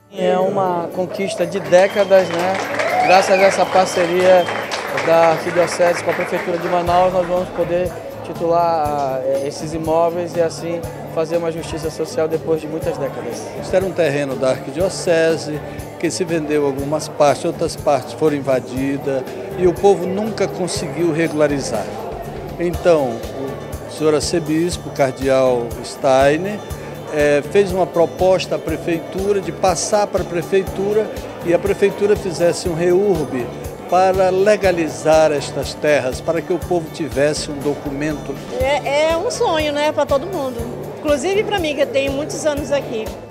É uma conquista de décadas, né? Graças a essa parceria da Arquidiocese com a Prefeitura de Manaus, nós vamos poder titular esses imóveis e assim fazer uma justiça social depois de muitas décadas. Isso era um terreno da Arquidiocese, que se vendeu algumas partes, outras partes foram invadidas e o povo nunca conseguiu regularizar. Então, o senhor arcebispo, o cardeal Steiner, fez uma proposta à prefeitura de passar para a prefeitura e a prefeitura fizesse um reurb para legalizar estas terras, para que o povo tivesse um documento. É um sonho, né, para todo mundo, inclusive para mim, que eu tenho muitos anos aqui.